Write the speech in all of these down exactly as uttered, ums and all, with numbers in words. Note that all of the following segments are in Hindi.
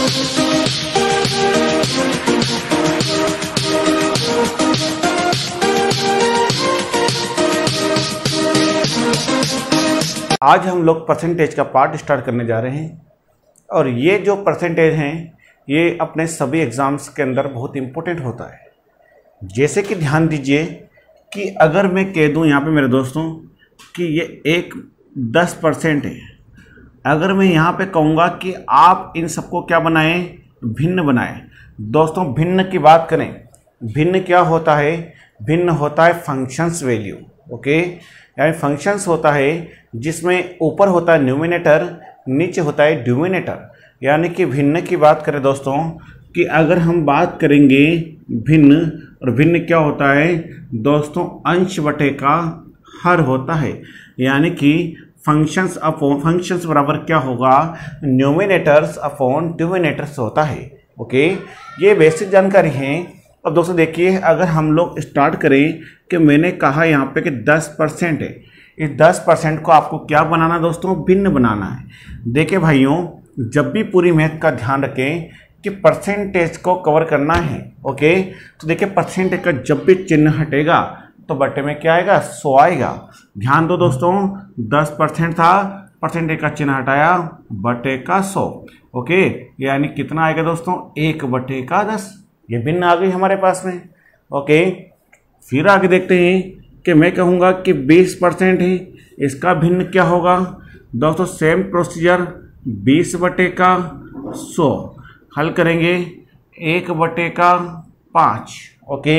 आज हम लोग परसेंटेज का पार्ट स्टार्ट करने जा रहे हैं और ये जो परसेंटेज हैं ये अपने सभी एग्ज़ाम्स के अंदर बहुत इम्पोर्टेंट होता है। जैसे कि ध्यान दीजिए कि अगर मैं कह दूं यहाँ पे मेरे दोस्तों कि ये एक दस परसेंट है, अगर मैं यहाँ पे कहूँगा कि आप इन सबको क्या बनाएं, भिन्न बनाएं। दोस्तों भिन्न की बात करें, भिन्न क्या होता है? भिन्न होता है फंक्शंस वैल्यू। ओके, यानी फंक्शंस होता है जिसमें ऊपर होता है न्यूमिनेटर, नीचे होता है डिनोमिनेटर। यानी कि भिन्न की बात करें दोस्तों कि अगर हम बात करेंगे भिन्न, और भिन्न क्या होता है दोस्तों? अंश बटे का हर होता है। यानी कि फंक्शंस अपॉन फंक्शंस बराबर क्या होगा? न्यूमिनेटर्स अपॉन डिनोमिनेटर्स होता है। ओके, ये बेसिक जानकारी है। अब दोस्तों देखिए, अगर हम लोग स्टार्ट करें कि मैंने कहा यहाँ पे कि दस परसेंट है, इस दस परसेंट को आपको क्या बनाना दोस्तों? भिन्न बनाना है। देखिए भाइयों, जब भी पूरी मैथ का ध्यान रखें कि परसेंटेज को कवर करना है। ओके, तो देखिए परसेंटेज का जब भी चिन्ह हटेगा तो बटे में क्या आएगा? सौ आएगा। ध्यान दो दोस्तों, दस परसेंट था, परसेंटेज का चिन्ह हटाया, बटे का सौ। ओके, यानी कितना आएगा दोस्तों? एक बटे का दस। ये भिन्न आ गई हमारे पास में। ओके, फिर आगे देखते हैं कि मैं कहूँगा कि बीस परसेंट है, इसका भिन्न क्या होगा दोस्तों? सेम प्रोसीजर, बीस बटे का सौ हल करेंगे, एक बटे का पाँच। ओके,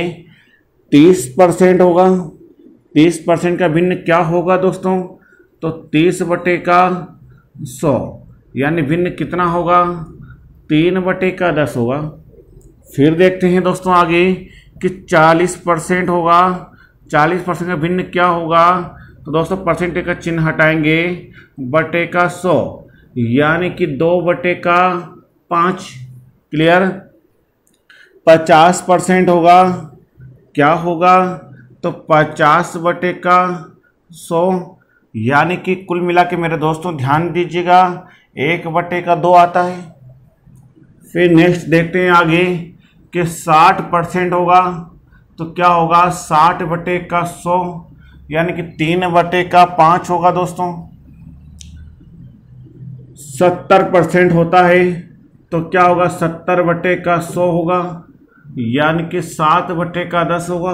तीस परसेंट होगा, तीस परसेंट का भिन्न क्या होगा दोस्तों? तो तीस बटे का सौ, यानी भिन्न कितना होगा? तीन बटे का दस होगा। फिर देखते हैं दोस्तों आगे कि चालीस परसेंट होगा, चालीस परसेंट का भिन्न क्या होगा? तो दोस्तों परसेंटेज का चिन्ह हटाएंगे, बटे का सौ, यानी कि दो बटे का पाँच। क्लियर? पचास परसेंट होगा, क्या होगा? तो पचास बटे का सौ, यानी कि कुल मिला के मेरे दोस्तों ध्यान दीजिएगा एक बटे का दो आता है। फिर नेक्स्ट देखते हैं आगे कि साठ परसेंट होगा, तो क्या होगा? साठ बटे का सौ, यानी कि तीन बटे का पाँच होगा दोस्तों। सत्तर परसेंट होता है तो क्या होगा? सत्तर बटे का सौ होगा, यानी कि सात बटे का दस होगा।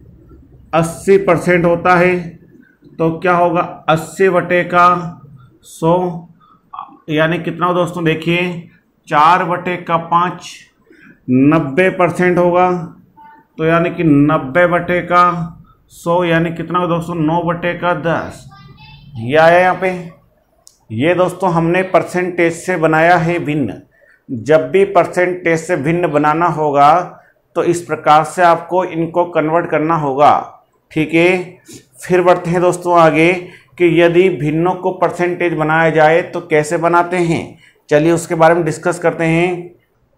अस्सी परसेंट होता है तो क्या होगा? अस्सी बटे का सौ, यानी कितना दोस्तों? देखिए चार बटे का पाँच। नब्बे परसेंट होगा तो यानी कि नब्बे बटे का सौ, यानी कितना दोस्तों? नौ बटे का दस। ये आया यहाँ पे। ये दोस्तों हमने परसेंटेज से बनाया है भिन्न। जब भी परसेंटेज से भिन्न बनाना होगा तो इस प्रकार से आपको इनको कन्वर्ट करना होगा। ठीक है, फिर बढ़ते हैं दोस्तों आगे कि यदि भिन्नों को परसेंटेज बनाया जाए तो कैसे बनाते हैं। चलिए उसके बारे में डिस्कस करते हैं।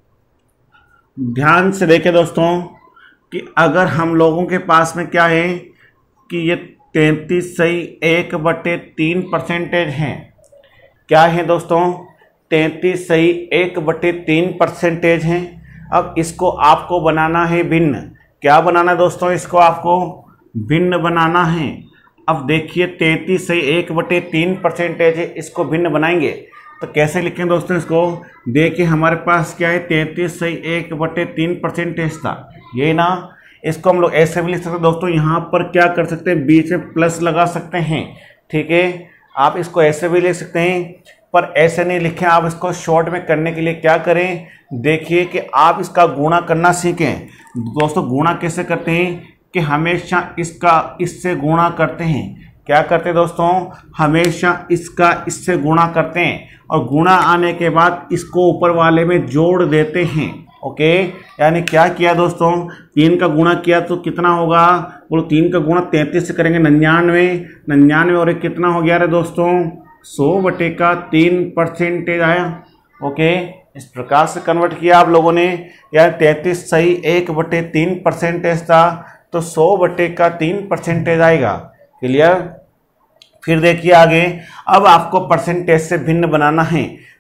ध्यान से देखें दोस्तों कि अगर हम लोगों के पास में क्या है कि ये तैंतीस सही एक बटे तीन परसेंटेज हैं। क्या है दोस्तों? तैंतीस सही एक बटे तीन परसेंटेज हैं। अब इसको आपको बनाना है भिन्न। क्या बनाना है दोस्तों? इसको आपको भिन्न बनाना है। अब देखिए तैंतीस सही एक बटे तीन परसेंटेज है, इसको भिन्न बनाएंगे तो कैसे लिखें दोस्तों? इसको देखिए हमारे पास क्या है? तैंतीस सही एक बटे तीन परसेंटेज था, ये ना। इसको हम लोग ऐसे भी लिख सकते हैं दोस्तों। यहाँ पर क्या कर सकते हैं? बीच में प्लस लगा सकते हैं। ठीक है, आप इसको ऐसे भी लिख सकते हैं, पर ऐसे नहीं लिखें। आप इसको शॉर्ट में करने के लिए क्या करें? देखिए कि आप इसका गुणा करना सीखें दोस्तों। गुणा कैसे करते हैं कि हमेशा इसका इससे गुणा करते हैं। क्या करते हैं दोस्तों? हमेशा इसका इससे गुणा करते हैं और गुणा आने के बाद इसको ऊपर वाले में जोड़ देते हैं। ओके, यानी क्या किया दोस्तों? तीन का गुणा किया तो कितना होगा? बोलो तीन का गुणा तैंतीस से करेंगे, निन्यानवे। निन्यानवे और एक कितना हो गया रे दोस्तों? सौ बटे का तीन परसेंटेज आया। ओके, इस प्रकार से कन्वर्ट किया आप लोगों ने। यार तैंतीस सही एक बटे तीन परसेंटेज था तो सौ बटे का तीन परसेंटेज आएगा। क्लियर? फिर देखिए आगे, अब आपको परसेंटेज से भिन्न बनाना है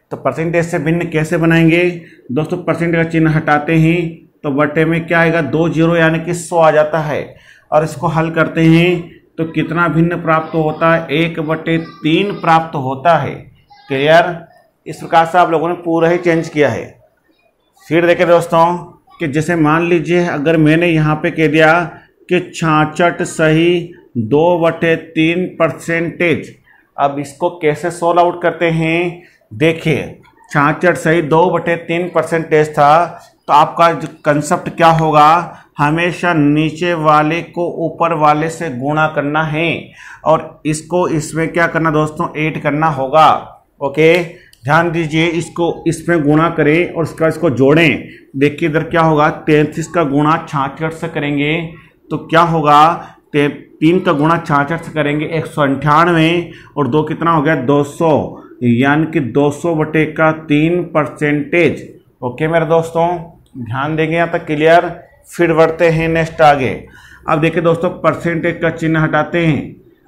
तो परसेंटेज से भिन्न कैसे बनाएंगे दोस्तों, परसेंटेज का चिन्ह हटाते ही तो बटे में क्या आएगा, दो जीरो यानी कि सौ आ जाता है। और इसको हल करते हैं तो कितना भिन्न प्राप्त होता है, एक बटे तीन प्राप्त होता है। क्लियर। इस प्रकार से आप लोगों ने पूरा ही चेंज किया है। फिर देखें दोस्तों कि जैसे मान लीजिए अगर मैंने यहाँ पे कह दिया कि छाछठ सही दो बटे तीन परसेंटेज, अब इसको कैसे सोल्व आउट करते हैं, देखिए छाछठ सही दो बटे तीन परसेंटेज था, तो आपका जो कंसेप्ट क्या होगा, हमेशा नीचे वाले को ऊपर वाले से गुणा करना है और इसको इसमें क्या करना दोस्तों, ऐड करना होगा। ओके, ध्यान दीजिए, इसको इसमें गुणा करें और इसका इसको जोड़ें। देखिए इधर क्या होगा, तैंतीस का गुणा छाछठ से करेंगे तो क्या होगा, तीन का गुणा छाछठ से करेंगे एक सौ अंठानवे और दो कितना हो गया, दो सौ, यानी कि दो सौ बटे का तीन परसेंटेज। ओके मेरे दोस्तों, ध्यान देंगे यहाँ तक क्लियर। फिर बढ़ते हैं नेक्स्ट आगे। अब देखिए दोस्तों, परसेंटेज का चिन्ह हटाते हैं,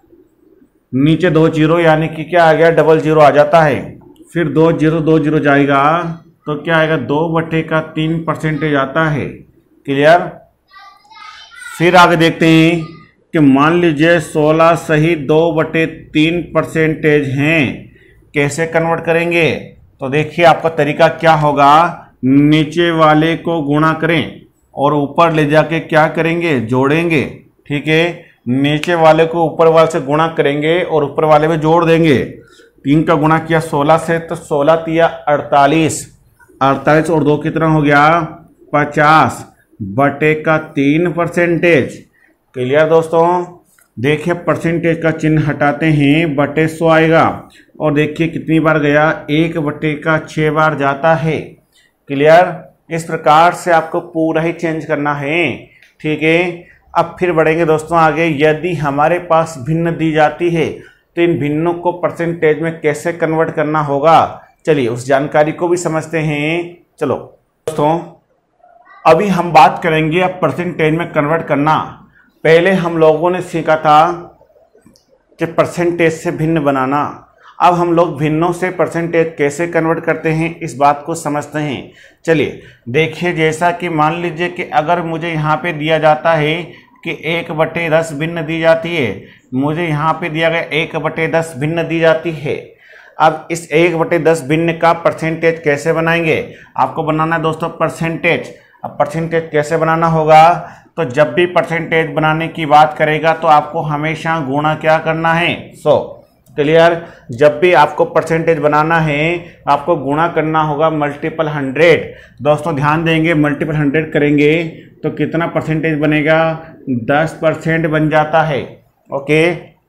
नीचे दो जीरो यानी कि क्या आ गया, डबल जीरो आ जाता है। फिर दो जीरो दो जीरो जाएगा तो क्या आएगा, दो बटे का तीन परसेंटेज आता है। क्लियर। फिर आगे देखते हैं कि मान लीजिए सोलह सही दो बटे तीन परसेंटेज हैं, कैसे कन्वर्ट करेंगे, तो देखिए आपका तरीका क्या होगा, नीचे वाले को गुणा करें और ऊपर ले जाके क्या करेंगे, जोड़ेंगे। ठीक है, नीचे वाले को ऊपर वाले से गुणा करेंगे और ऊपर वाले में जोड़ देंगे। तीन का गुणा किया सोलह से तो सोलह तिया अड़तालीस, अड़तालीस और दो कितना हो गया, पचास बटे का तीन परसेंटेज। क्लियर दोस्तों। देखिए परसेंटेज का चिन्ह हटाते हैं, बटे सौ आएगा और देखिए कितनी बार गया, एक बटे का छः बार जाता है। क्लियर। इस प्रकार से आपको पूरा ही चेंज करना है। ठीक है। अब फिर बढ़ेंगे दोस्तों आगे। यदि हमारे पास भिन्न दी जाती है तो इन भिन्नों को परसेंटेज में कैसे कन्वर्ट करना होगा, चलिए उस जानकारी को भी समझते हैं। चलो दोस्तों, अभी हम बात करेंगे अब परसेंटेज में कन्वर्ट करना। पहले हम लोगों ने सीखा था कि परसेंटेज से भिन्न बनाना। अब हम लोग भिन्नों से परसेंटेज कैसे कन्वर्ट करते हैं इस बात को समझते हैं। चलिए देखिए, जैसा कि मान लीजिए कि अगर मुझे यहाँ पे दिया जाता है कि एक बटे दस भिन्न दी जाती है, मुझे यहाँ पे दिया गया एक बटे दस भिन्न दी जाती है। अब इस एक बटे दस भिन्न का परसेंटेज कैसे बनाएंगे, आपको बनाना है दोस्तों परसेंटेज। अब परसेंटेज कैसे बनाना होगा, तो जब भी परसेंटेज बनाने की बात करेगा तो आपको हमेशा गुणा क्या करना है, सौ। क्लियर। जब भी आपको परसेंटेज बनाना है आपको गुणा करना होगा मल्टीपल हंड्रेड। दोस्तों ध्यान देंगे, मल्टीपल हंड्रेड करेंगे तो कितना परसेंटेज बनेगा, दस परसेंट बन जाता है। ओके।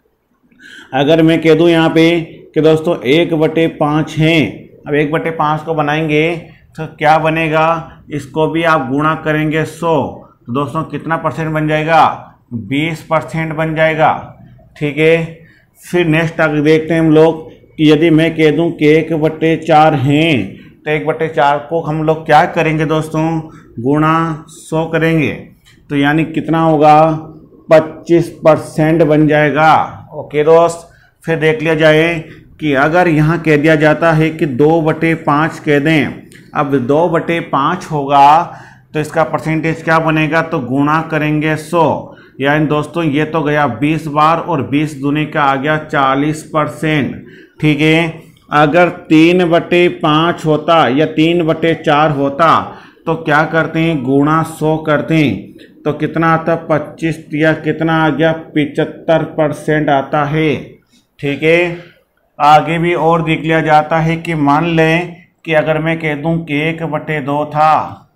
अगर मैं कह दूं यहाँ पे कि दोस्तों एक बटे पाँच हैं, अब एक बटे पाँच को बनाएंगे तो क्या बनेगा, इसको भी आप गुणा करेंगे सौ, तो दोस्तों कितना परसेंट बन जाएगा, बीस परसेंट बन जाएगा। ठीक है। फिर नेक्स्ट आगे देखते हैं हम लोग कि यदि मैं कह दूं कि एक बटे चार हैं तो एक बटे चार को हम लोग क्या करेंगे दोस्तों, गुणा सौ करेंगे, तो यानी कितना होगा, पच्चीस परसेंट बन जाएगा। ओके दोस्त। फिर देख लिया जाए कि अगर यहाँ कह दिया जाता है कि दो बटे पाँच कह दें, अब दो बटे पाँच होगा तो इसका परसेंटेज क्या बनेगा, तो गुणा करेंगे सौ, यानी दोस्तों ये तो गया बीस बार और बीस दूनी का आ गया चालीस परसेंट। ठीक है। अगर तीन बटे पाँच होता या तीन बटे चार होता तो क्या करते हैं, गुणा सौ करते हैं, तो कितना आता, पच्चीस या कितना आ गया, पिचहत्तर परसेंट आता है। ठीक है। आगे भी और देख लिया जाता है कि मान लें कि अगर मैं कह दूं कि एक बटे दो था,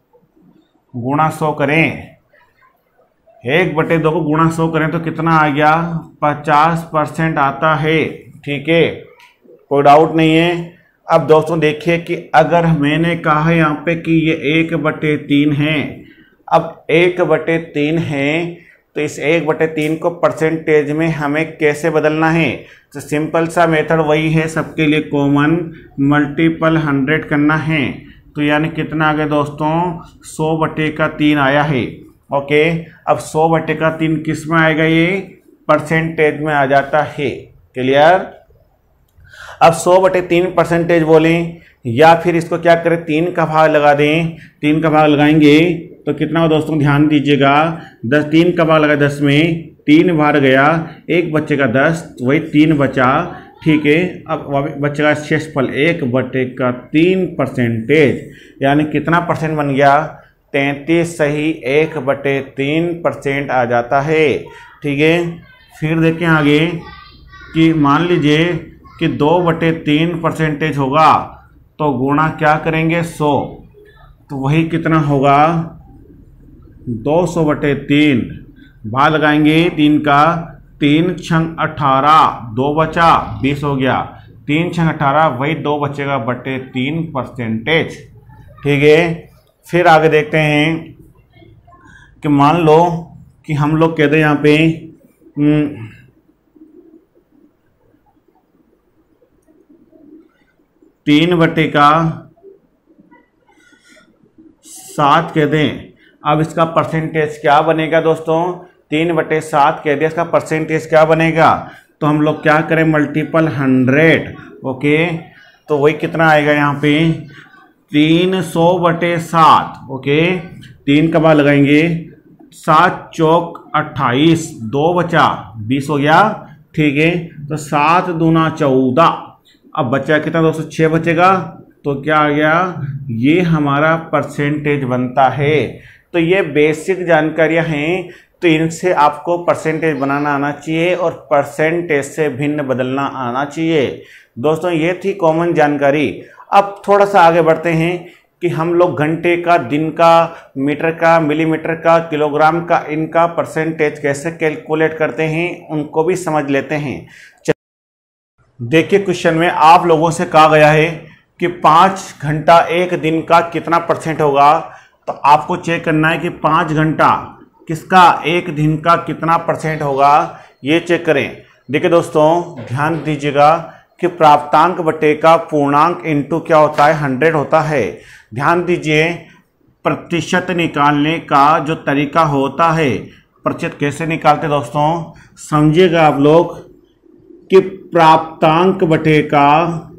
गुणा सौ करें, एक बटे दो को गुणा सौ करें तो कितना आ गया, पचास परसेंट आता है। ठीक है, कोई डाउट नहीं है। अब दोस्तों देखिए कि अगर मैंने कहा है यहाँ पे कि ये एक बटे तीन है, अब एक बटे तीन है तो इस एक बटे तीन को परसेंटेज में हमें कैसे बदलना है, तो सिंपल सा मेथड वही है, सबके लिए कॉमन, मल्टीपल हंड्रेड करना है। तो यानी कितना आ गया दोस्तों, सौ बटे का तीन आया है। ओके। अब सौ बटे का तीन किस में आएगा, ये परसेंटेज में आ जाता है। क्लियर। अब सौ बटे तीन परसेंटेज बोलें, या फिर इसको क्या करें, तीन का भाग लगा दें। तीन का भाग लगाएंगे तो कितना हो दोस्तों, ध्यान दीजिएगा, दस, तीन का भाग लगा दस में, तीन बार गया, एक बच्चे का दस, वही तीन बचा, ठीक है। अब बचेगा शेषफल एक बटे का तीन परसेंटेज, यानी कितना परसेंट बन गया, तैंतीस सही एक बटे तीन परसेंट आ जाता है, ठीक है। फिर देखें आगे कि मान लीजिए कि दो बटे तीन परसेंटेज होगा तो गुणा क्या करेंगे, सौ, तो वही कितना होगा, दो सौ बटे तीन, भाग लगाएंगे तीन का, तीन छंग अठारह, दो बचा, बीस हो गया, तीन छंग अठारह, वही दो बचेगा बटे तीन परसेंटेज, ठीक है। फिर आगे देखते हैं कि मान लो कि हम लोग कहते हैं यहाँ पे तीन बटे का सात कह दें। अब इसका परसेंटेज क्या बनेगा दोस्तों, तीन बटे सात कह दिया, इसका परसेंटेज क्या बनेगा, तो हम लोग क्या करें, मल्टीपल हंड्रेड, ओके। तो वही कितना आएगा यहाँ पे, तीन सौ बटे सात, ओके। तीन का भाग लगाएंगे, सात चौक अट्ठाईस, दो बचा, बीस हो गया, ठीक है। तो सात दूना चौदह, अब बचा कितना दोस्तों, छः बचेगा, तो क्या आ गया, ये हमारा परसेंटेज बनता है। तो ये बेसिक जानकारियां हैं, तो इनसे आपको परसेंटेज बनाना आना चाहिए और परसेंटेज से भिन्न बदलना आना चाहिए। दोस्तों ये थी कॉमन जानकारी। अब थोड़ा सा आगे बढ़ते हैं कि हम लोग घंटे का, दिन का, मीटर का, मिलीमीटर का, किलोग्राम का, इनका परसेंटेज कैसे कैलकुलेट करते हैं उनको भी समझ लेते हैं। देखिए क्वेश्चन में आप लोगों से कहा गया है कि पाँच घंटा एक दिन का कितना परसेंट होगा, तो आपको चेक करना है कि पाँच घंटा किसका, एक दिन का कितना परसेंट होगा, ये चेक करें। देखिए दोस्तों ध्यान दीजिएगा कि प्राप्तांक बटे का पूर्णांक इंटू क्या होता है, हंड्रेड होता है। ध्यान दीजिए प्रतिशत निकालने का जो तरीका होता है, प्रतिशत कैसे निकालते दोस्तों, समझिएगा आप लोग कि प्राप्तांक बटे का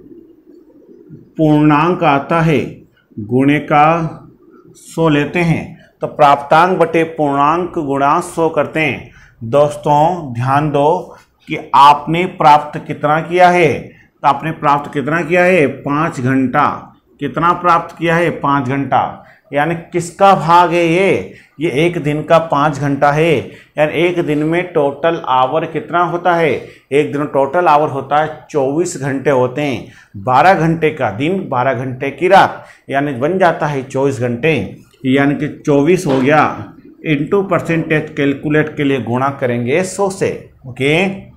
पूर्णांक आता है, गुणे का सौ लेते हैं, तो प्राप्तांक बटे पूर्णांक गुणा सौ करते हैं। दोस्तों ध्यान दो कि आपने प्राप्त कितना किया है, तो आपने प्राप्त कितना किया है, पाँच घंटा। कितना प्राप्त किया है, पाँच घंटा, यानी किसका भाग है ये ये एक दिन का पाँच घंटा है। यानी एक दिन में टोटल आवर कितना होता है, एक दिन टोटल आवर होता है चौबीस घंटे होते हैं। बारह घंटे का दिन, बारह घंटे की रात, यानी बन जाता है चौबीस घंटे, यानी कि चौबीस हो गया। इंटू परसेंटेज कैलकुलेट के लिए गुणा करेंगे सौ से, ओके।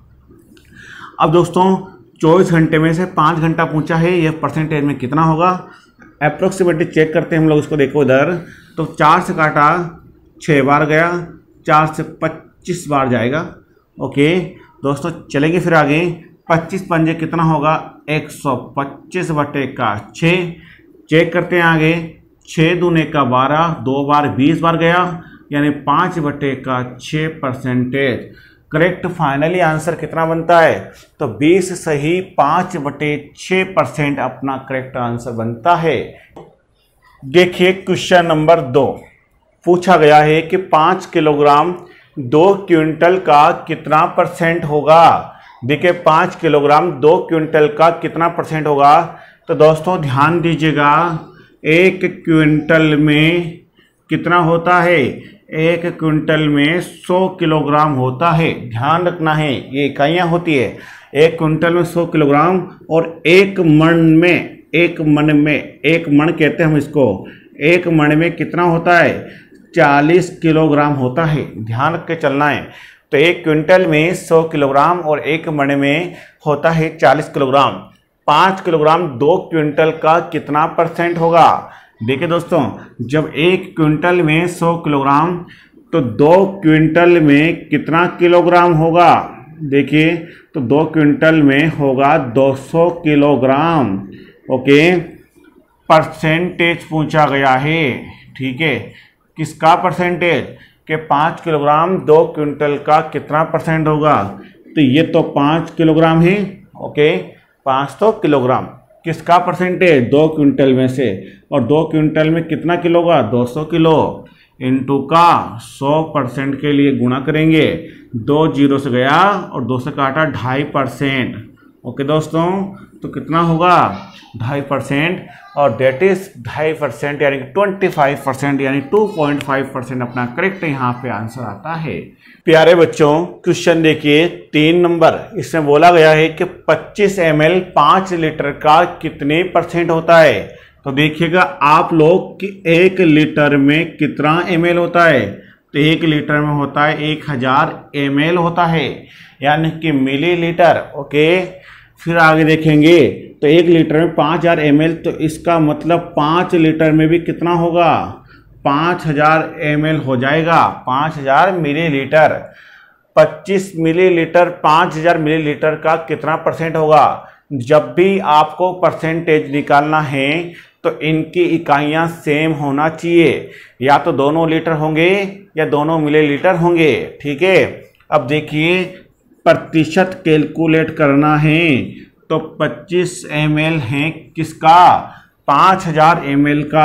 अब दोस्तों चौबीस घंटे में से पाँच घंटा पूछा है, ये परसेंटेज में कितना होगा, अप्रोक्सीमेटली चेक करते हैं हम लोग इसको। देखो इधर, तो चार से काटा, छः बार गया, चार से पच्चीस बार जाएगा, ओके। दोस्तों चलेंगे फिर आगे, पच्चीस पंजे कितना होगा, एक सौ पच्चीस बटे का छः। चेक करते हैं आगे, छः दूने का बारह, दो बार बीस बार गया, यानी पाँच बटे का छः परसेंटेज। करेक्ट फाइनली आंसर कितना बनता है, तो बीस सही पाँच बटे छः परसेंट अपना करेक्ट आंसर बनता है। देखिए क्वेश्चन नंबर दो, पूछा गया है कि पाँच किलोग्राम दो क्विंटल का कितना परसेंट होगा। देखिए पाँच किलोग्राम दो क्विंटल का कितना परसेंट होगा, तो दोस्तों ध्यान दीजिएगा, एक क्विंटल में कितना होता है, एक क्विंटल में सौ किलोग्राम होता है। ध्यान रखना है, ये इकाइयाँ होती है, एक क्विंटल में सौ किलोग्राम, और एक मन में, एक मन में, एक मन कहते हैं हम इसको, एक मन में कितना होता है, चालीस किलोग्राम होता है। ध्यान रख के चलना है। तो एक क्विंटल में सौ किलोग्राम और एक मन में होता है चालीस किलोग्राम। पाँच किलोग्राम दो क्विंटल का कितना परसेंट होगा। देखिए दोस्तों, जब एक क्विंटल में सौ किलोग्राम, तो दो क्विंटल में कितना किलोग्राम होगा। देखिए तो दो क्विंटल में होगा दो सौ किलोग्राम, ओके। परसेंटेज पूछा गया है, ठीक है, किसका परसेंटेज, कि पाँच किलोग्राम दो क्विंटल का कितना परसेंट होगा। तो ये तो पाँच किलोग्राम है, ओके, पाँच तो किलोग्राम। किसका परसेंटेज, दो क्विंटल में से, और दो क्विंटल में कितना किलो का, दो सौ किलो इंटू का सौ परसेंट के लिए गुणा करेंगे। दो जीरो से गया और दो से काटा ढाई परसेंट। ओके दोस्तों, तो कितना होगा ढाई परसेंट, और डेट इज ढाई परसेंट यानी कि ट्वेंटी फाइव परसेंट यानी टू पॉइंट फाइव परसेंट अपना करेक्ट यहाँ पे आंसर आता है। प्यारे बच्चों, क्वेश्चन देखिए तीन नंबर, इसमें बोला गया है कि पच्चीस एम एल पाँच लीटर का कितने परसेंट होता है। तो देखिएगा आप लोग कि एक लीटर में कितना एम एल होता है, तो एक लीटर में होता है एक हजार एम एल होता है यानी कि मिलीलीटर। ओके, फिर आगे देखेंगे तो एक लीटर में पाँच हजार एम एल, तो इसका मतलब पाँच लीटर में भी कितना होगा, पाँच हजार एम एल हो जाएगा, पाँच हजार मिलीलीटर। पच्चीस मिलीलीटर पाँच हजार मिलीलीटर का कितना परसेंट होगा। जब भी आपको परसेंटेज निकालना है तो इनकी इकाइयां सेम होना चाहिए, या तो दोनों लीटर होंगे या दोनों मिलीलीटर होंगे। ठीक है, अब देखिए प्रतिशत कैलकुलेट करना है, तो पच्चीस एम एल है किसका, पाँच हजार एम एल का,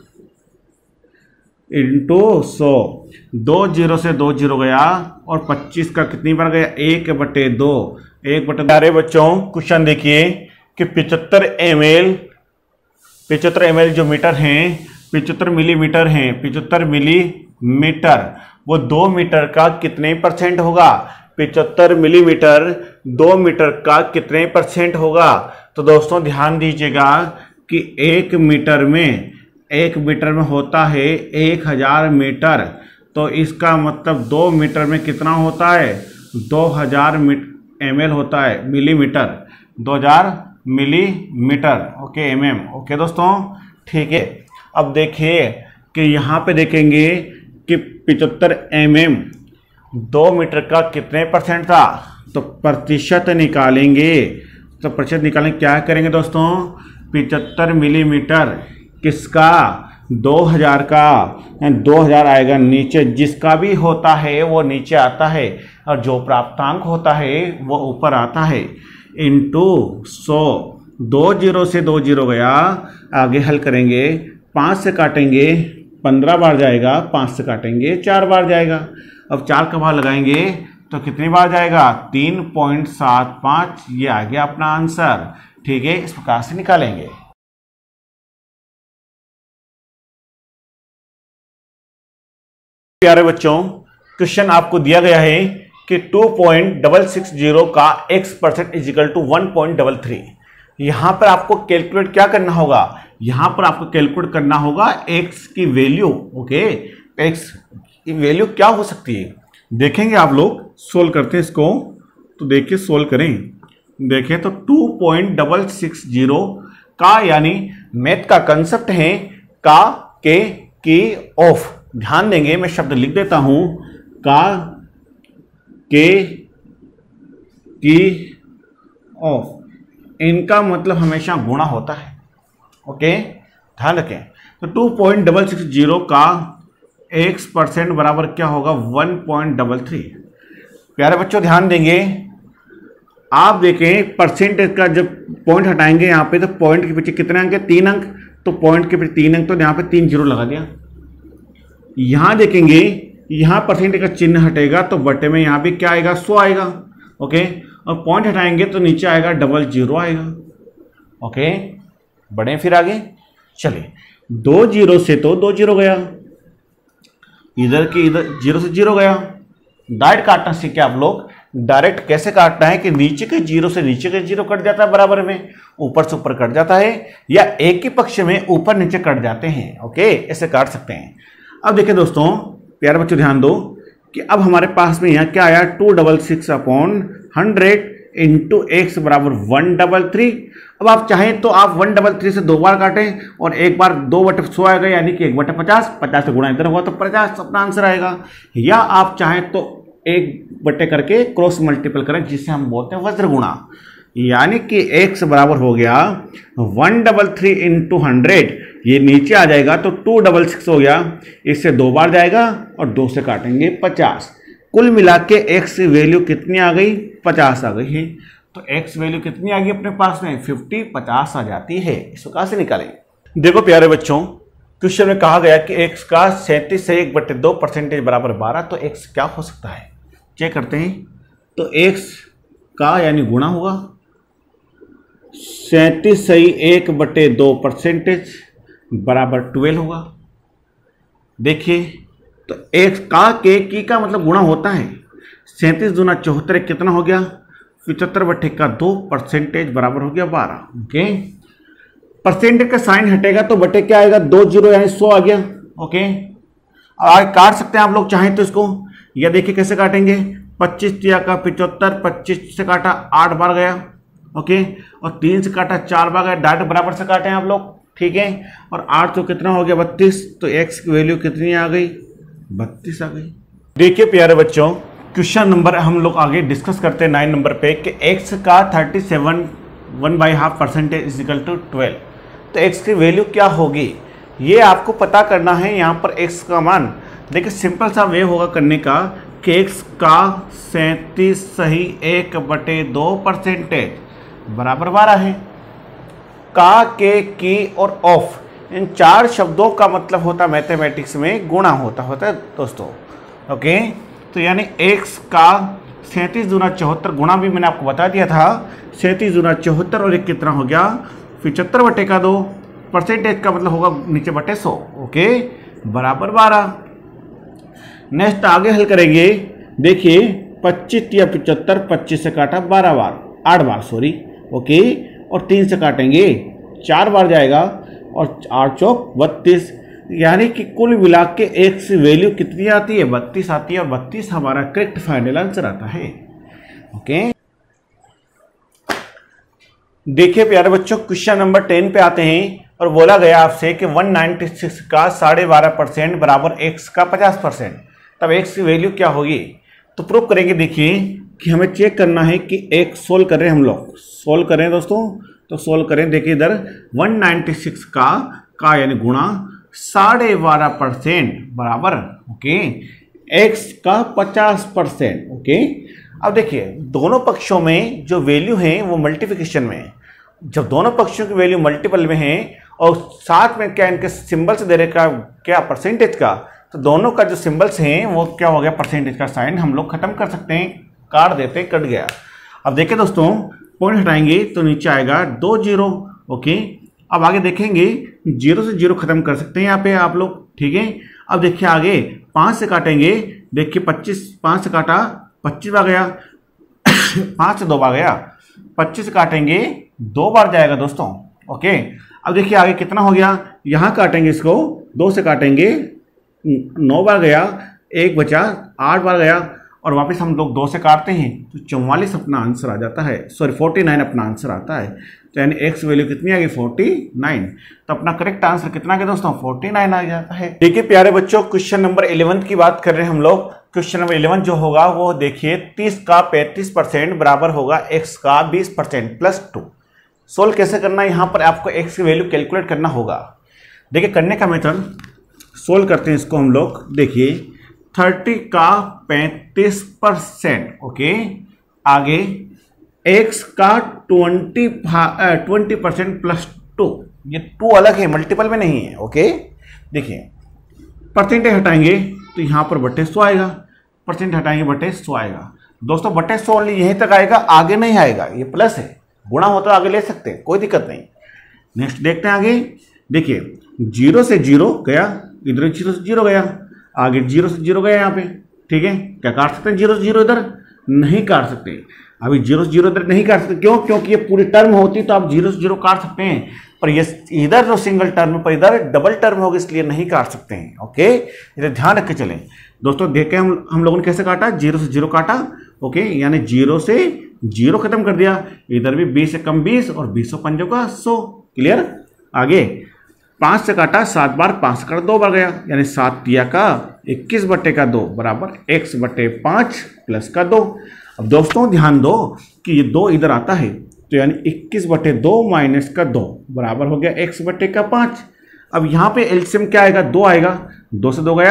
इंटू सौ, दो जीरो से दो जीरो गया और पच्चीस का कितनी बार गया, एक बटे दो, एक बटे। प्यारे बच्चों, क्वेश्चन देखिए कि पिचहत्तर एम एल, पिचहत्तर एम एल जो मीटर हैं, पिचहत्तर मिलीमीटर हैं, पिचहत्तर मिलीमीटर वो दो मीटर का कितने परसेंट होगा। पिचहत्तर मिलीमीटर दो मीटर का कितने परसेंट होगा। तो दोस्तों ध्यान दीजिएगा कि एक मीटर में, एक मीटर में होता है एक हजार मीटर, तो इसका मतलब दो मीटर में कितना होता है, दो हजार एम एल होता है, मिलीमीटर, दो हजार millimetre. Okay, M M. Okay दोस्तों, ठीक है। अब देखिए कि यहाँ पे देखेंगे कि पिचहत्तर एम एम दो मीटर का कितने परसेंट था, तो प्रतिशत निकालेंगे। तो प्रतिशत निकालेंगे, क्या करेंगे दोस्तों, पिचहत्तर मिलीमीटर किसका, दो हजार का, दो हजार आएगा नीचे, जिसका भी होता है वो नीचे आता है और जो प्राप्तांक होता है वो ऊपर आता है, इंटू सौ। दो जीरो से दो जीरो गया, आगे हल करेंगे, पाँच से काटेंगे पंद्रह बार जाएगा, पाँच से काटेंगे चार बार जाएगा। अब चार का भाग लगाएंगे तो कितनी बार जाएगा, तीन पॉइंट सात पाँच। ये आ गया अपना आंसर। ठीक है, इस प्रकार से निकालेंगे। प्यारे बच्चों, क्वेश्चन आपको दिया गया है कि two point six six zero का x percent is equal to one point three three. यहां पर आपको कैलकुलेट क्या करना होगा, यहां पर आपको कैलकुलेट करना होगा x की वैल्यू। ओके, x की वैल्यू क्या हो सकती है, देखेंगे आप लोग। सोल्व करते हैं इसको, तो देखिए सोल्व करें, देखें तो two point six six zero का, यानी मैथ का कंसेप्ट है का, के, की, ऑफ। ध्यान देंगे, मैं शब्द लिख देता हूं, का, के, की, ऑफ। इनका मतलब हमेशा गुणा होता है। ओके, ध्यान रखें। तो two point six six zero का x परसेंट बराबर क्या होगा, वन पॉइंट थ्री थ्री। प्यारे बच्चों ध्यान देंगे, आप देखें परसेंटेज का जब पॉइंट हटाएंगे यहाँ पे, तो पॉइंट के पीछे कितने अंक है, तीन अंक, तो पॉइंट के पीछे तीन अंक, तो यहाँ पे तीन जीरो लगा दिया। यहां देखेंगे, यहां परसेंटेज का चिन्ह हटेगा तो बटे में यहां भी क्या आएगा, सौ आएगा। ओके, और पॉइंट हटाएंगे तो नीचे आएगा डबल जीरो आएगा। ओके, बढ़े फिर आगे चलिए। दो जीरो से तो दो जीरो गया, इधर की इधर जीरो से जीरो गया। डायरेक्ट काटना सीखे आप लोग। डायरेक्ट कैसे काटना है कि नीचे के जीरो से नीचे के जीरो कट जाता है बराबर में, ऊपर से ऊपर कट जाता है, या एक ही पक्ष में ऊपर नीचे कट जाते हैं। ओके, ऐसे काट सकते हैं। अब देखिए दोस्तों, प्यारे बच्चों ध्यान दो कि अब हमारे पास में यहाँ क्या आया, two double six upon hundred into x बराबर वन डबल थ्री। अब आप चाहें तो आप वन डबल थ्री से दो बार काटें और एक बार दो बटे सौ आएगा, यानी कि एक बटे पचास, पचास से गुणा इधर हुआ तो पचास अपना आंसर आएगा। या आप चाहें तो एक बटे करके क्रॉस मल्टीपल करें, जिसे हम बोलते हैं वज्र गुणा, यानी कि x बराबर हो गया one double three into hundred, ये नीचे आ जाएगा तो टू डबल सिक्स हो गया, इससे दो बार जाएगा और दो से काटेंगे पचास। कुल मिला के x की वैल्यू कितनी आ गई, पचास आ गई है। तो x वैल्यू कितनी आ गई अपने पास में, फिफ्टी पचास आ जाती है। इसको कहां से निकालेंगे? देखो प्यारे बच्चों, क्वेश्चन में कहा गया कि x का सैंतीस से एक बटे दो परसेंटेज बराबर बारह, तो x क्या हो सकता है, चेक करते हैं। तो x का यानी गुणा होगा सैंतीस से एक बटे दो परसेंटेज बराबर ट्वेल्व होगा। देखिए तो x का के की का मतलब गुणा होता है, सैंतीस दूना चौहत्तर कितना हो गया, पिचहत्तर बटे का दो परसेंटेज बराबर हो गया बारह। ओके, परसेंटेज का साइन हटेगा तो बटे क्या आएगा, दो जीरो यानी सौ आ गया। ओके, आगे काट सकते हैं आप लोग चाहें तो इसको, या देखिए कैसे काटेंगे, पच्चीस तिया का पिचहत्तर, पच्चीस से काटा आठ बार गया। ओके, और तीन से काटा चार बार गया, डायरेक्ट बराबर से काटे आप लोग, ठीक है। और आठ तो कितना हो गया बत्तीस, तो एक्स की वैल्यू कितनी आ गई, बत्तीस आ गई। देखिए प्यारे बच्चों, क्वेश्चन नंबर हम लोग आगे डिस्कस करते हैं नाइन नंबर पे कि x का thirty seven one by half percentage is equal to twelve, तो x की वैल्यू क्या होगी ये आपको पता करना है। यहाँ पर x का मान देखिए सिंपल सा वे होगा करने का कि x का सैंतीस सही एक बटे दो परसेंटेज बराबर बारह है। का, के, की और ऑफ इन चार शब्दों का मतलब होता है मैथमेटिक्स में गुणा होता होता है दोस्तों। ओके, तो यानी x का सैंतीस दूना चौहत्तर, गुणा भी मैंने आपको बता दिया था, सैंतीस दूना चौहत्तर और एक कितना हो गया पिचहत्तर बटे का दो, परसेंटेज का मतलब होगा नीचे बटे सौ। ओके, बराबर बारह। नेक्स्ट आगे हल करेंगे, देखिए पच्चीस या पिचहत्तर, पच्चीस से काटा बारह बार, आठ बार सॉरी। ओके, और तीन से काटेंगे चार बार जाएगा, और आठ चौक बत्तीस, यानी कि कुल मिला के एक्स वैल्यू कितनी आती है, बत्तीस आती है। और बत्तीस हमारा करेक्ट फाइनल आंसर आता है। ओके, देखिए प्यारे बच्चों, क्वेश्चन नंबर टेन पे आते हैं और बोला गया आपसे कि वन नाइन्टी सिक्स का साढ़े बारह परसेंट बराबर एक्स का पचास परसेंट, तब एक्स की वैल्यू क्या होगी। तो प्रूव करेंगे। देखिए कि हमें चेक करना है कि एक सोल्व कर रहे हैं हम लोग, सोल्व करें दोस्तों, तो सोल्व करें। देखिए इधर वन नाइन्टी सिक्स का का यानी गुणा साढ़े बारह परसेंट बराबर ओके एक्स का पचास परसेंट। ओके, अब देखिए दोनों पक्षों में जो वैल्यू है वो मल्टीप्लिकेशन में है। जब दोनों पक्षों की वैल्यू मल्टीपल में है और साथ में क्या इनके सिंबल्स दे रहे का क्या परसेंटेज का, तो दोनों का जो सिंबल्स हैं वो क्या हो गया, परसेंटेज का साइन हम लोग खत्म कर सकते हैं, काट देते कट गया। अब देखिए दोस्तों पॉइंट हटाएंगे तो नीचे आएगा दो जीरो। ओके, अब आगे देखेंगे जीरो से जीरो खत्म कर सकते हैं यहाँ पे आप लोग, ठीक है। अब देखिए आगे पाँच से काटेंगे, देखिए पच्चीस, पाँच से काटा पच्चीस बार गया, पाँच से दो बार गया, पच्चीस से काटेंगे दो बार जाएगा दोस्तों। ओके, अब देखिए आगे कितना हो गया, यहाँ काटेंगे इसको, दो से काटेंगे नौ बार गया, एक बचा आठ बार गया, और वापस हम लोग दो से काटते हैं तो चौवालीस अपना आंसर आ जाता है, सॉरी फोर्टी नाइन अपना आंसर आता है। तो यानी एक्स वैल्यू कितनी आ गई, फोर्टी नाइन। तो अपना करेक्ट आंसर कितना गया दोस्तों, फोर्टी नाइन आ जाता है। देखिए प्यारे बच्चों क्वेश्चन नंबर इलेवन की बात कर रहे हैं हम लोग। क्वेश्चन नंबर इलेवन जो होगा वो देखिए तीस का पैंतीस परसेंट बराबर होगा एक्स का बीस परसेंट प्लस टू। सोल्व कैसे करना है, यहाँ पर आपको एक्स की वैल्यू कैलकुलेट करना होगा। देखिए करने का मेथड सोल्व करते हैं इसको हम लोग। देखिए थर्टी का पैंतीस परसेंट, ओके, आगे एक्स का twenty twenty percent plus two, ये टू अलग है, मल्टीपल में नहीं है। ओके, देखिए परसेंटेज हटाएंगे तो यहाँ पर बटे सौ आएगा, परसेंट हटाएंगे बटे सौ आएगा। दोस्तों बटे सौ ओनली यहीं तक आएगा, आगे नहीं आएगा, ये प्लस है, गुणा होता आगे ले सकते हैं, कोई दिक्कत नहीं। नेक्स्ट देखते हैं आगे। देखिए जीरो से जीरो गया, इधर जीरो से जीरो गया, आगे जीरो से जीरो गया यहाँ पे, ठीक है। क्या काट सकते हैं जीरो से जीरो, इधर नहीं काट सकते, अभी जीरो से जीरो इधर नहीं काट सकते, क्यों, क्योंकि ये पूरी टर्म होती तो आप जीरो से जीरो काट सकते हैं, पर ये इधर जो सिंगल टर्म पर इधर डबल टर्म होगी इसलिए नहीं काट सकते हैं। ओके, इधर ध्यान रख के चलें दोस्तों। देखें हम हम लोगों ने कैसे काटा, जीरो से जीरो काटा। ओके, यानी जीरो से जीरो खत्म कर दिया, इधर भी बीस से कम बीस और बीस सौ पंजों का सौ। क्लियर। आगे पाँच से काटा सात बार, पाँच से काटा दो बार गया, यानी सात तिया का इक्कीस बटे का दो बराबर एक्स बटे पाँच प्लस का दो। अब दोस्तों ध्यान दो कि ये दो इधर आता है, तो यानी इक्कीस बटे दो माइनस का दो बराबर हो गया एक्स बटे का पाँच। अब यहाँ पे एलसीएम क्या आएगा, दो आएगा, दो से दो गया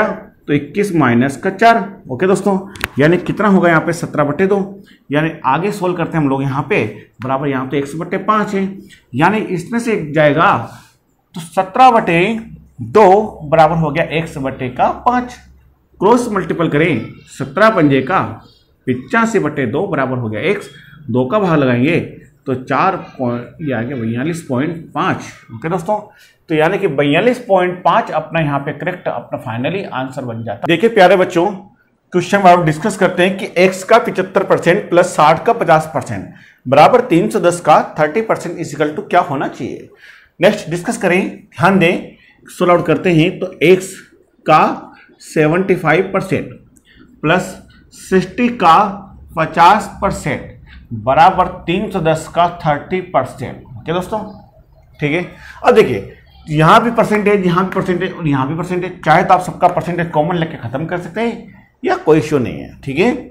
तो इक्कीस माइनस का चार। ओके दोस्तों, यानी कितना होगा यहाँ पे सत्रह बटे दो। यानी आगे सोल्व करते हैं हम लोग यहाँ पे बराबर, यहाँ पे एक्स बटे पाँच है, यानी इसमें से एक जाएगा तो सत्रह बटे दो बराबर हो गया एक्स बटे का पाँच। क्रॉस मल्टीपल करें, सत्रह पंजे का पिचासी बटे दो बराबर हो गया एक्स। दो का भाग लगाएंगे तो चार पॉइंट ये आ गया बयालीस पॉइंट पाँच। ओके दोस्तों, तो यानी कि बयालीस पॉइंट पाँच अपना यहाँ पे करेक्ट अपना फाइनली आंसर बन जाता है। देखिए प्यारे बच्चों, क्वेश्चन आप डिस्कस करते हैं कि x का पिछहत्तर परसेंट प्लस साठ का पचास परसेंट बराबर तीन सौ दस का तीस परसेंट इक्वल टू क्या होना चाहिए। नेक्स्ट डिस्कस करें, ध्यान दें, सोल्व आउट करते हैं तो x का पचहत्तर परसेंट प्लस साठ का पचास परसेंट बराबर तीन सौ दस का तीस परसेंट। ओके दोस्तों, ठीक है। अब देखिए यहाँ भी परसेंटेज, यहाँ भी परसेंटेज और यहाँ भी परसेंटेज, चाहे तो आप सबका परसेंटेज कॉमन लेके खत्म कर सकते हैं या कोई इश्यू नहीं है, ठीक है।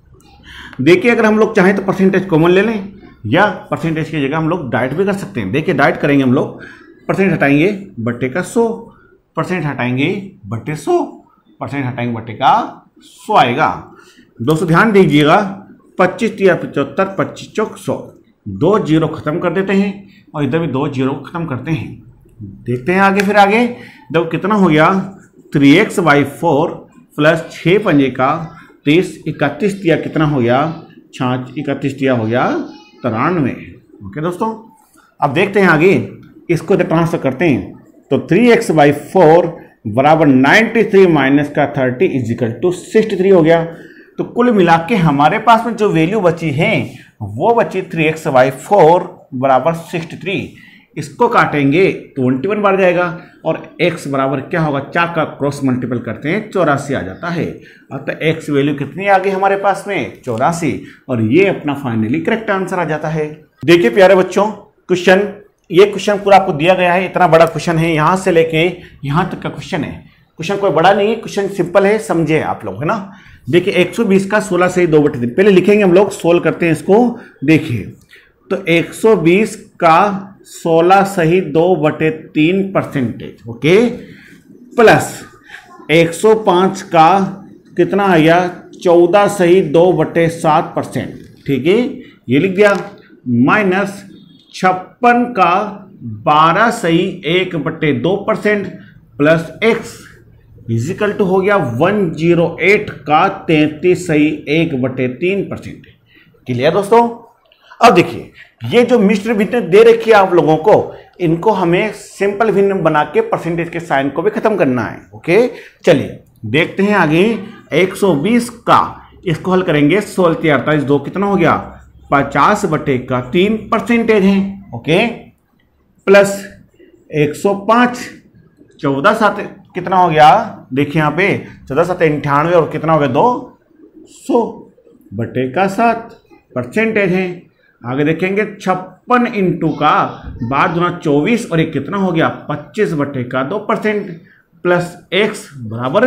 देखिए अगर हम लोग चाहें तो परसेंटेज कॉमन ले लें या परसेंटेज की जगह हम लोग डाइट भी कर सकते हैं। देखिए डाइट करेंगे हम लोग, परसेंट हटाएंगे बट्टे का सौ, परसेंट हटाएंगे बट्टे सौ, परसेंट हटाएंगे बट्टे का सौ आएगा। दोस्तों ध्यान दीजिएगा, पच्चीस तिया पचहत्तर, पच्चीस चौक सौ, दो जीरो खत्म कर देते हैं और इधर भी दो जीरो खत्म करते हैं। देखते हैं आगे, फिर आगे जब कितना हो गया three x by four plus छः पंजे का तीस, इकतीस तिया कितना हो गया छाछ, इकतीस तिया हो गया तिरानवे। ओके दोस्तों, अब देखते हैं आगे, इसको जब ट्रांसफर करते हैं तो थ्री एक्स बाई फोर बराबर नाइन्टी थ्री माइनस का thirty is equal to sixty three हो गया। तो कुल मिला के हमारे पास में जो वैल्यू बची है वो बची थ्री एक्स बाई फोर बराबर सिक्सटी थ्री। इसको काटेंगे तो इक्कीस बार जाएगा और x बराबर क्या होगा, चार का क्रॉस मल्टीपल करते हैं चौरासी आ जाता है। अब तो x वैल्यू कितनी आ गई हमारे पास में चौरासी, और ये अपना फाइनली करेक्ट आंसर आ जाता है। देखिए प्यारे बच्चों, क्वेश्चन ये क्वेश्चन पूरा आपको दिया गया है, इतना बड़ा क्वेश्चन है, यहाँ से लेके यहाँ तक का क्वेश्चन है। क्वेश्चन कोई बड़ा नहीं है, क्वेश्चन सिंपल है, समझे आप लोग, है ना। देखिए एक सौ बीस का सोलह से दो बटे तीन पहले लिखेंगे हम लोग, सोल्व करते हैं इसको। देखिए तो एक सौ बीस का सोलह सही दो बटे तीन परसेंटेज, ओके, प्लस एक सौ पाँच का कितना आ गया चौदह सही दो बटे सात परसेंट, ठीक है, ये लिख दिया, माइनस छप्पन का बारह सही एक बटे दो percent plus x is equal to हो गया वन जीरो एट का तैंतीस सही एक बटे तीन परसेंट। क्लियर दोस्तों। अब देखिए ये जो मिश्र भिन्न दे रखी है आप लोगों को, इनको हमें सिंपल भिन्न बना के परसेंटेज के साइन को भी खत्म करना है। ओके चलिए देखते हैं आगे। एक सौ बीस का इसको हल करेंगे, सोलह तीन अड़तालीस, दो कितना हो गया पचास बटे का तीन परसेंटेज है, ओके, प्लस एक सौ पाँच चौदह सात कितना हो गया, देखिए यहाँ पे चौदह सात अंठानवे और कितना हो गया दो सौ बटे का सात परसेंटेज है। आगे देखेंगे छप्पन इंटू का बार दुना चौबीस और एक कितना हो गया पच्चीस बटे का दो परसेंट प्लस एक्स बराबर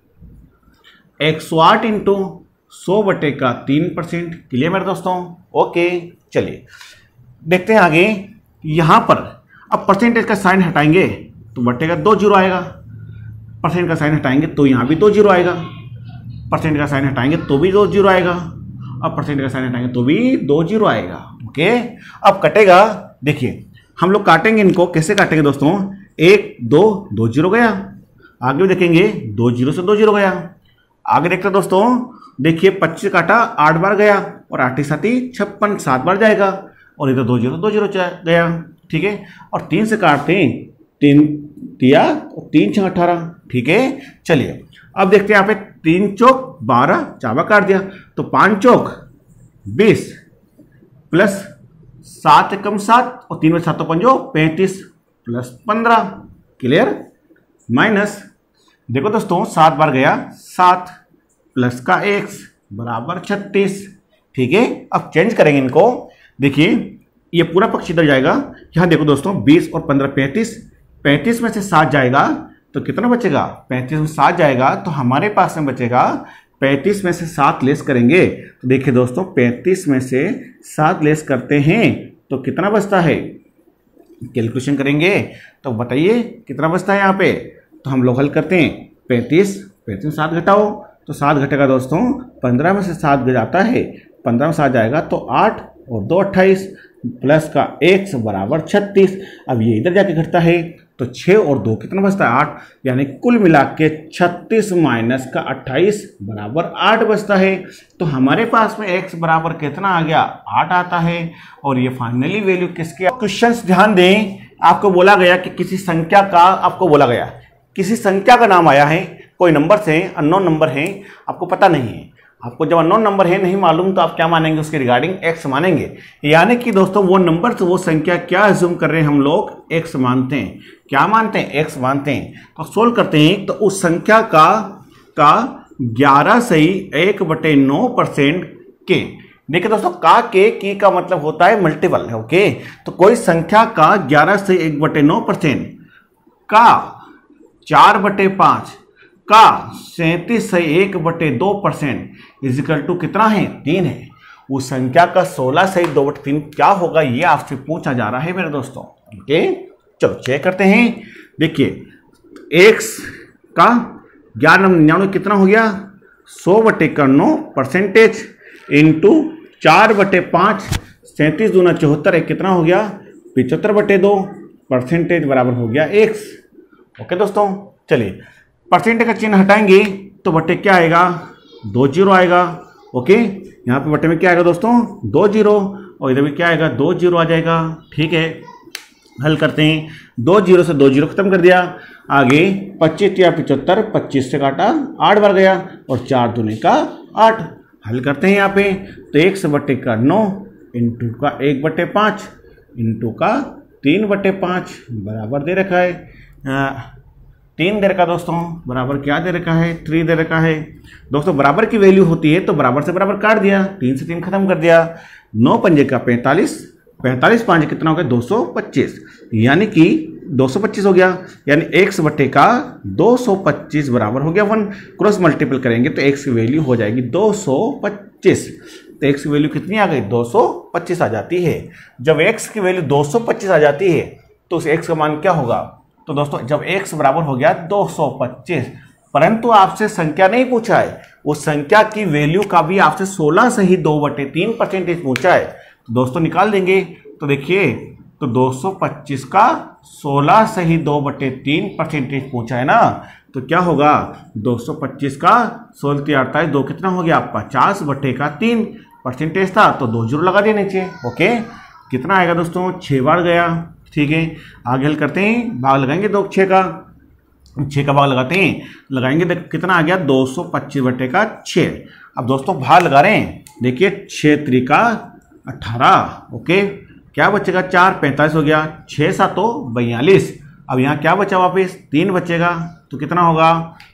एक सौ आठ इंटू सौ बटे का तीन परसेंट। क्लियर मेरे दोस्तों। ओके चलिए देखते हैं आगे। यहाँ पर अब परसेंटेज का साइन हटाएंगे तो बटे का दो जीरो आएगा, परसेंट का साइन हटाएंगे तो यहाँ भी दो जीरो आएगा, परसेंट का साइन हटाएंगे तो भी दो जीरो आएगा, अब परसेंट का साइन हटाएंगे तो भी दो जीरो आएगा। ओके अब कटेगा, देखिए हम लोग काटेंगे इनको, कैसे काटेंगे दोस्तों, एक दो दो जीरो गया, आगे भी देखेंगे दो जीरो से दो जीरो गया, आगे देखते हैं दोस्तों, देखिए पच्चीस काटा आठ बार गया और आठ ही साथ ही छप्पन सात बार जाएगा और इधर दो जीरो दो जीरो गया, ठीक है, और तीन से काटते हैं तीन दिया और तीन छः अठारह, ठीक है। चलिए अब देखते हैं यहाँ पे तीन चौक बारह, चाबा काट दिया तो पाँच चौक बीस प्लस सात एकम सात और तीन में सातों पंजो पैंतीस प्लस पंद्रह। क्लियर, माइनस देखो दोस्तों सात बार गया सात प्लस का एक्स बराबर छत्तीस, ठीक है। अब चेंज करेंगे इनको, देखिए ये पूरा पक्ष इधर जाएगा, यहाँ देखो दोस्तों बीस और पंद्रह पैंतीस, पैंतीस में से सात जाएगा तो कितना बचेगा, पैंतीस में सात जाएगा तो हमारे पास में बचेगा, पैंतीस में से सात लेस करेंगे तो देखिए दोस्तों पैंतीस में से सात लेस करते हैं तो कितना बचता है, कैलकुलेशन करेंगे तो बताइए कितना बचता है यहाँ पे, तो हम लोग हल करते हैं पैंतीस पैंतीस में सात घटाओ तो सात घटेगा दोस्तों, पंद्रह में से सात जाता है, पंद्रह में सात जाएगा तो आठ और दो अट्ठाईस, प्लस का x बराबर छत्तीस। अब ये इधर जाके घटता है तो छः और दो कितना बचता है, आठ, यानी कुल मिला के छत्तीस माइनस का अट्ठाईस बराबर आठ बचता है। तो हमारे पास में x बराबर कितना आ गया, आठ आता है। और ये फाइनली वैल्यू किसके, क्वेश्चंस ध्यान दें, आपको बोला गया कि किसी संख्या का, आपको बोला गया किसी संख्या का नाम आया है, कोई नंबर से अननोन नंबर है, आपको पता नहीं है। आपको जब अननोन नंबर है नहीं मालूम तो आप क्या मानेंगे, उसके रिगार्डिंग x मानेंगे। यानी कि दोस्तों वो नंबर से वो संख्या क्या अज्यूम कर रहे हैं, हम लोग x मानते हैं। क्या मानते हैं, x मानते हैं। तो सोल्व करते हैं तो उस संख्या का का ग्यारह सही एक बटे नौ परसेंट के, देखिए दोस्तों का के की का मतलब होता है मल्टीपल है, ओके। तो कोई संख्या का ग्यारह से एक बटे नौ परसेंट का चार बटे पाँच का सैंतीस से एक बटे दो परसेंट इजिकल टू कितना है, तीन है। उस संख्या का सोलह से दो बटे तीन क्या होगा, ये आपसे पूछा जा रहा है मेरे दोस्तों, ओके। चलो चेक करते हैं। देखिए x का ग्यारह निन्यानवे कितना हो गया, सौ बटे का नौ परसेंटेज इंटू चार बटे पाँच, सैंतीस दूना चौहत्तर, एक कितना हो गया, पिचहत्तर बटे दो परसेंटेज बराबर हो गया x, ओके दोस्तों। चलिए परसेंटेज का चिन्ह हटाएंगे तो बटे क्या आएगा, दो जीरो आएगा, ओके। यहाँ पे बटे में क्या आएगा दोस्तों, दो जीरो, और इधर भी क्या आएगा, दो जीरो आ जाएगा, ठीक है। हल करते हैं, दो जीरो से दो जीरो खत्म कर दिया, आगे पच्चीस या पिचहत्तर, पच्चीस से काटा आठ बार गया और चार दूने का आठ। हल करते हैं यहाँ पे तो एक से बटे का नौ इंटू का एक बटे पाँच इंटू का तीन बटे पाँच बराबर दे रखा है आ, तीन दे रखा दोस्तों, बराबर क्या दे रखा है, थ्री दे रखा है दोस्तों। बराबर की वैल्यू होती है तो बराबर से बराबर काट दिया, तीन से तीन खत्म कर दिया, नौ पंजे का पैंतालीस, पैंतालीस पाँच कितना हो गया, दो सौ पच्चीस, यानी कि दो सौ पच्चीस हो गया, यानी x बटे का दो सौ पच्चीस बराबर हो गया वन। क्रॉस मल्टीपल करेंगे तो x की वैल्यू हो जाएगी दो सौ पच्चीस। तो x की वैल्यू कितनी आ गई, दो सौ पच्चीस आ जाती है। जब x की वैल्यू दो सौ पच्चीस आ जाती है तो उस x का मान क्या होगा, तो दोस्तों जब x बराबर हो गया दो सौ पच्चीस, परंतु आपसे संख्या नहीं पूछा है, उस संख्या की वैल्यू का भी आपसे सोलह से ही दो बटे तीन परसेंटेज पूछा है, तो दोस्तों निकाल देंगे। तो देखिए तो दो सौ पच्चीस का सोलह से ही दो बटे तीन परसेंटेज पूछा है ना, तो क्या होगा, दो सौ पच्चीस का सोलह तीन अड़तालीस, दो कितना हो गया, पचास बटे का तीन परसेंटेज था, तो दो जीरो लगा दिया नीचे, ओके। कितना आएगा दोस्तों, छः बार गया, ठीक है। आगे हल करते हैं, भाग लगाएंगे दो छः का, छः का भाग लगाते हैं, लगाएंगे देख कितना आ गया, दो सौ पच्चीस बटे का छः। अब दोस्तों भाग लगा रहे हैं, देखिए छः त्रिका अठारह, ओके। क्या बचेगा, चार पैंतालीस हो गया, छः सातों बयालीस। अब यहाँ क्या बचा, वापस तीन बचेगा, तो कितना होगा,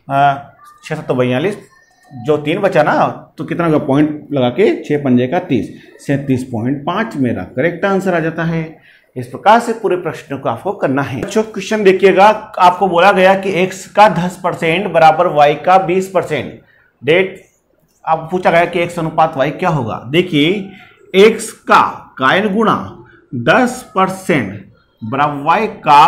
छः सातों बयालीस, जो तीन बचा ना तो कितना होगा, पॉइंट लगा के छः पंजे का तीस, सैंतीस पॉइंट पाँच मेरा करेक्ट आंसर आ जाता है। इस प्रकार से पूरे प्रश्न को आपको करना है। अच्छा क्वेश्चन देखिएगा, आपको बोला गया कि x का दस परसेंट बराबर y का बीस परसेंट, डेट आप पूछा गया कि x अनुपात y क्या होगा। देखिए x का कायन गुणा दस परसेंट बराबर y का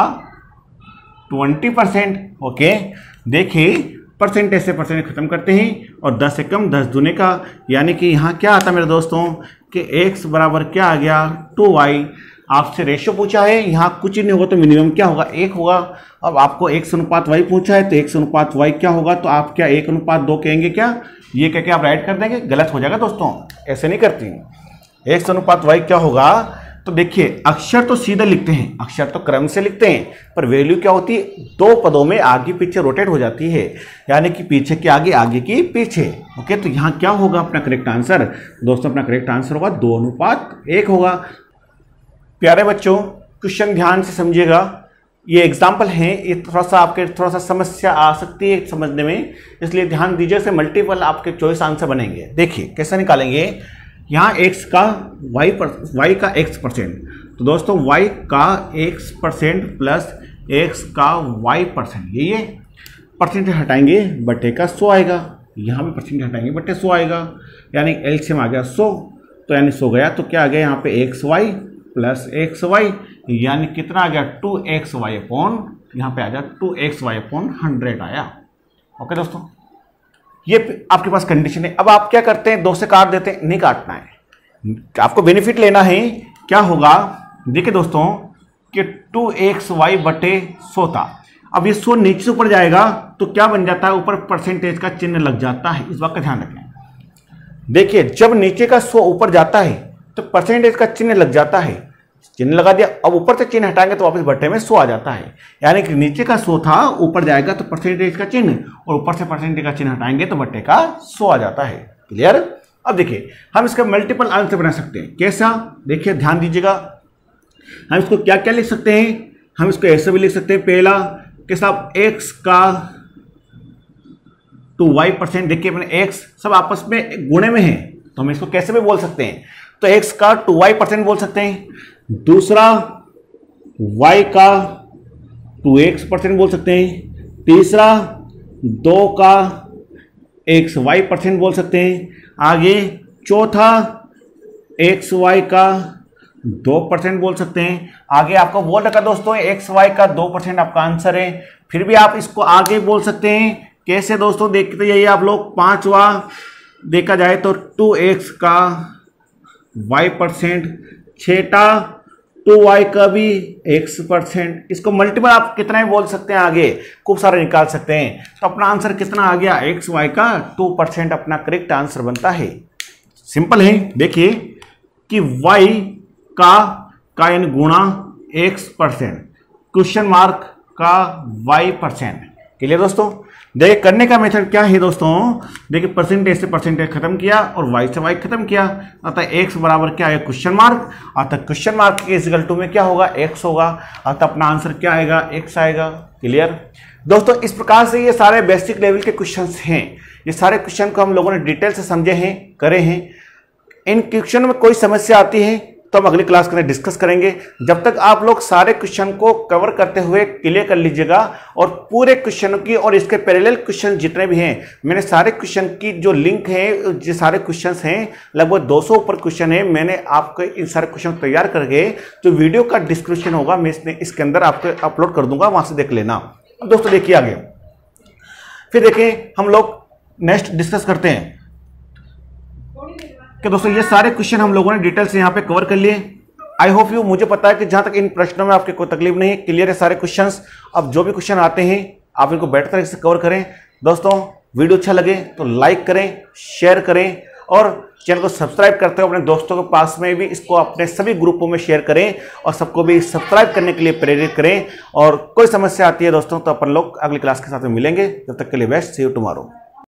ट्वेंटी परसेंट, ओके। देखिए परसेंटेज से परसेंट खत्म करते हैं और दस से कम दस दूने का, यानी कि यहाँ क्या आता मेरे दोस्तों कि x बराबर क्या आ गया, टू वाई। आपसे रेशियो पूछा है, यहाँ कुछ ही नहीं होगा तो मिनिमम क्या होगा, एक होगा। अब आपको x अनुपात y पूछा है तो x अनुपात y क्या होगा, तो आप क्या एक अनुपात दो कहेंगे क्या, ये कह के आप राइट कर देंगे, गलत हो जाएगा दोस्तों, ऐसे नहीं करती। x अनुपात y क्या होगा, तो देखिए अक्षर तो सीधे लिखते हैं, अक्षर तो क्रम से लिखते हैं, पर वैल्यू क्या होती है, दो पदों में आगे पीछे रोटेट हो जाती है, यानी कि पीछे के आगे आगे की पीछे, ओके। तो यहाँ क्या होगा अपना करेक्ट आंसर, दोस्तों अपना करेक्ट आंसर होगा दो अनुपात एक होगा। प्यारे बच्चों क्वेश्चन ध्यान से समझिएगा, ये एग्जाम्पल हैं, ये थोड़ा सा आपके थोड़ा सा समस्या आ सकती है समझने में, इसलिए ध्यान दीजिए, से मल्टीपल आपके चॉइस आंसर बनेंगे। देखिए कैसे निकालेंगे, यहाँ x का y पर y का x परसेंट, तो दोस्तों y का x परसेंट प्लस x का y परसेंट, ये ये परसेंटेज हटाएंगे बटे का सौ आएगा, यहाँ भी परसेंटेज हटाएंगे बटे सौ आएगा, यानी एलसीएम आ गया सौ, तो यानी सौ गया तो क्या आ गया यहाँ पे x y plus x y, यानी कितना आ गया टू एक्स वाई अपॉन, यहाँ पे आ गया two x y upon hundred आया, ओके दोस्तों। ये आपके पास कंडीशन है। अब आप क्या करते हैं, दो से काट देते हैं, नहीं काटना है, आपको बेनिफिट लेना है। क्या होगा देखिए दोस्तों कि टू एक्स वाई बटे सौ था। अब ये सौ नीचे से ऊपर जाएगा तो क्या बन जाता है, ऊपर परसेंटेज का चिन्ह लग जाता है। इस बात का ध्यान रखें। देखिए जब नीचे का सौ ऊपर जाता है तो परसेंटेज का चिन्ह लग जाता है, चिन्ह लगा दिया। अब ऊपर से चिन्ह हटाएंगे तो वापस बट्टे में सौ आ जाता है। यानी कि नीचे का सौ था, ऊपर जाएगा तो परसेंटेज का चिन्ह, और ऊपर से परसेंटेज का चिन्ह हटाएंगे तो बट्टे का सौ आ जाता है। क्लियर। अब देखिए हम इसका मल्टीपल आंसर बना सकते हैं। कैसा, देखिए ध्यान दीजिएगा। हम इसको क्या क्या लिख सकते हैं, हम इसको ऐसे भी लिख सकते हैं। पहला कि साहब एक्स का टू वाई परसेंट, देखिए अपने एक्स सब आपस में गुणे में है तो हम इसको कैसे भी बोल सकते हैं, तो एक्स का टू वाई परसेंट बोल सकते हैं। दूसरा y का टू एक्स परसेंट बोल सकते हैं। तीसरा दो का एक्स वाई परसेंट बोल सकते हैं। आगे चौथा एक्स वाई का दो परसेंट बोल सकते हैं। आगे आपको बोल रखा दोस्तों एक्स वाई का दो परसेंट आपका आंसर है। फिर भी आप इसको आगे बोल सकते हैं। कैसे दोस्तों, देखते जाइए आप लोग। पांचवा देखा जाए तो टू एक्स का वाई परसेंट, छठा टू वाई का भी एक्स परसेंट। इसको मल्टीपल आप कितना भी बोल सकते हैं, आगे खूब सारे निकाल सकते हैं। तो अपना आंसर कितना आ गया, एक्स वाई का टू परसेंट अपना करेक्ट आंसर बनता है। सिंपल है। देखिए कि y का का यानी गुणा एक्स परसेंट, क्वेश्चन मार्क का y परसेंट। क्लियर दोस्तों। देखिए करने का मेथड क्या है दोस्तों, देखिए परसेंटेज से परसेंटेज खत्म किया और y से y खत्म किया, अतः x बराबर क्या है, क्वेश्चन मार्क। अतः क्वेश्चन मार्क के इक्वल टू में क्या होगा, x होगा। अतः अपना आंसर क्या आएगा, x आएगा। क्लियर दोस्तों। इस प्रकार से ये सारे बेसिक लेवल के क्वेश्चंस हैं। ये सारे क्वेश्चन को हम लोगों ने डिटेल से समझे हैं, करे हैं। इन क्वेश्चन में कोई समस्या आती है तो हम अगली क्लास में डिस्कस करेंगे। जब तक आप लोग सारे क्वेश्चन को कवर करते हुए क्लियर कर लीजिएगा, और पूरे क्वेश्चन की और इसके पैरेलल क्वेश्चन जितने भी हैं, मैंने सारे क्वेश्चन की जो लिंक है, जो सारे क्वेश्चन हैं, लगभग दो सौ ऊपर क्वेश्चन है, मैंने आपको इन सारे क्वेश्चन तैयार करके जो वीडियो का डिस्क्रिप्शन होगा मैं इसमें इसके अंदर आपको अपलोड कर दूंगा, वहां से देख लेना। अब दोस्तों देखिए आगे, फिर देखिए हम लोग नेक्स्ट डिस्कस करते हैं कि दोस्तों ये सारे क्वेश्चन हम लोगों ने डिटेल से यहाँ पे कवर कर लिए। आई होप यू, मुझे पता है कि जहाँ तक इन प्रश्नों में आपके कोई तकलीफ नहीं है, क्लियर है सारे क्वेश्चंस। अब जो भी क्वेश्चन आते हैं आप इनको बेटर तरीके से कवर करें। दोस्तों वीडियो अच्छा लगे तो लाइक करें, शेयर करें, और चैनल को सब्सक्राइब करते हुए अपने दोस्तों के पास में भी इसको अपने सभी ग्रुपों में शेयर करें, और सबको भी सब्सक्राइब करने के लिए प्रेरित करें। और कोई समस्या आती है दोस्तों तो अपन लोग अगली क्लास के साथ में मिलेंगे। जब तक के लिए बेस्ट, सी यू टुमारो।